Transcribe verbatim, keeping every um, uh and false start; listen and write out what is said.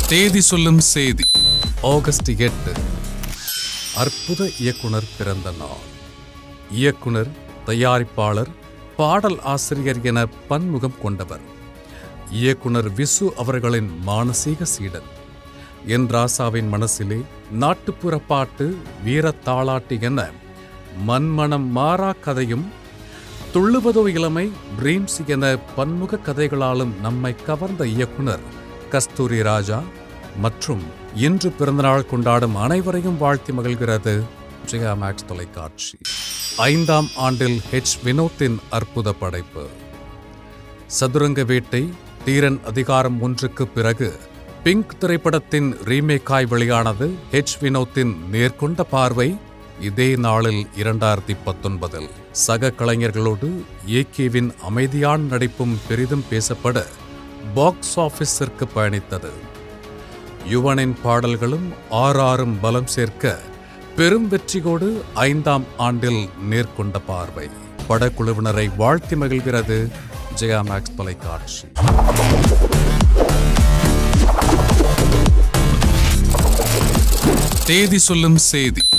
தேதி சொல்லும் செய்தி ஆகஸ்ட் எட்டு. அற்புத இயக்குனர் பிறந்த நாள். இயக்குனர், தயாரிப்பாளர், பாடல் ஆசிரியர் என பன்முகம் கொண்டவர். இயக்குனர் விசு அவர்களின் மானசீக சீடன். என் ராசாவின் மனசிலே, நாட்டுப்புற பாட்டு, வீரத்தாளாட்டு என மண்மனம் மாறா கதையும், துள்ளுவதோ இளமை, ட்ரீம்ஸ் என பன்முக கதைகளாலும் நம்மை கவர்ந்த இயக்குனர் கஸ்தூரி ராஜா மற்றும் இன்று பிறந்தநாள் கொண்டாடும் அனைவரையும் வாழ்த்தி மகிழ்கிறது ஜெயா மேக்ஸ் தொலைக்காட்சி. ஐந்தாம் ஆண்டில் ஹெச் வினோத்தின் அற்புத படைப்பு. சதுரங்க வேட்டை, தீரன் அதிகாரம் ஒன்றுக்கு பிறகு பிங்க் திரைப்படத்தின் ரீமேக்காய் வெளியானது ஹெச் வினோத்தின் நேர்கொண்ட பார்வை. இதே நாளில் இரண்டாயிரத்தி பத்தொன்பதில் சக கலைஞர்களோடு ஏகேவின் அமைதியான நடிப்பும் பெரிதும் பேசப்பட பாக்ஸ் ஆபீஸிற்கு பயணித்தது. யுவனின் பாடல்களும் ஆறாறும் பலம் சேர்க்க பெரும் வெற்றியோடு ஐந்தாம் ஆண்டில் நேர்கொண்ட பார்வை. படக்குழுவினரை வாழ்த்தி மகிழ்கிறது ஜெயா மேக்ஸ் தொலைக்காட்சி. தேதி சொல்லும் செய்தி.